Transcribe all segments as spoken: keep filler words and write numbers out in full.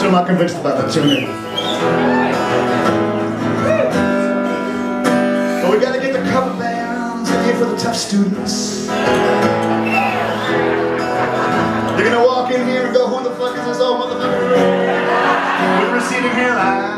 Still not convinced about that tuning. But we gotta get the cover bands in here for the tough students. You're gonna walk in here and go, who the fuck is this old motherfucker with receding hairline?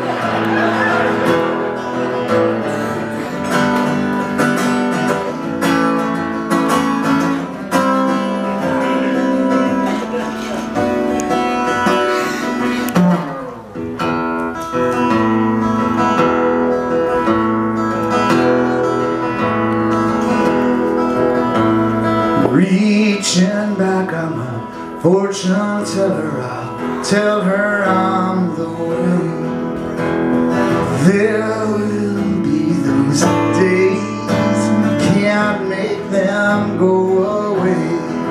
Reaching back, I'm a fortune teller. I'll tell her I'm the one. There will be those days, can't make them go away.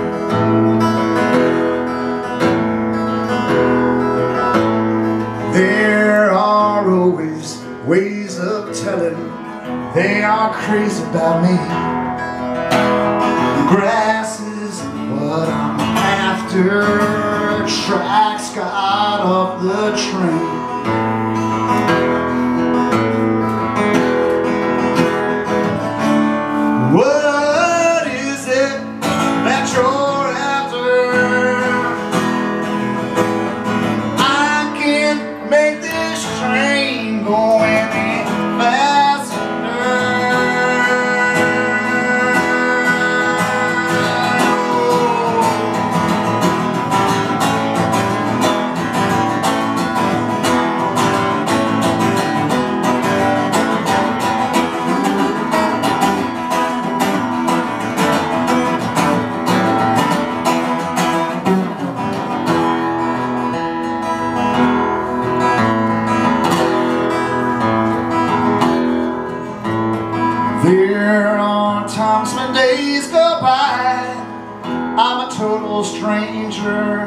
There are always ways of telling they are crazy about me. Grass is what I'm after. Tracks got off the train. What is it that you're after? I can't make this train go any faster. There are times when days go by, I'm a total stranger.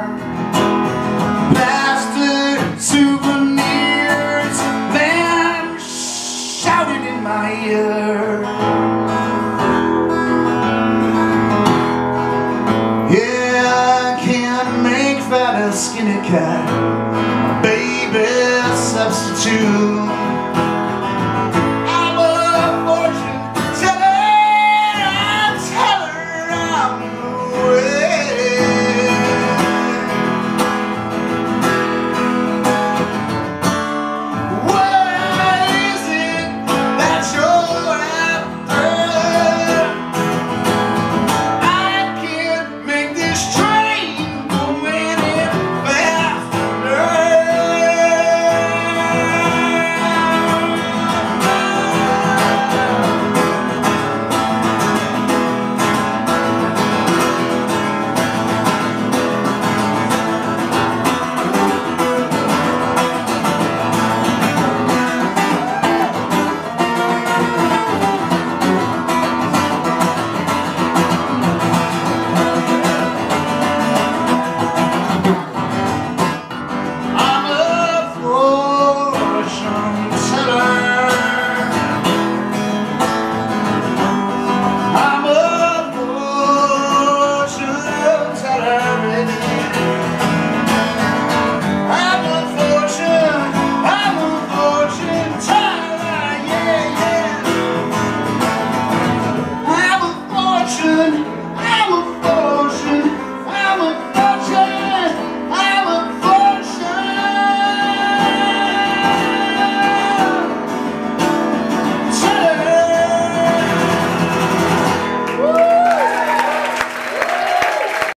Blasted souvenirs, then shouting in my ear. Yeah, I can't make fat a skinny cat, baby substitute.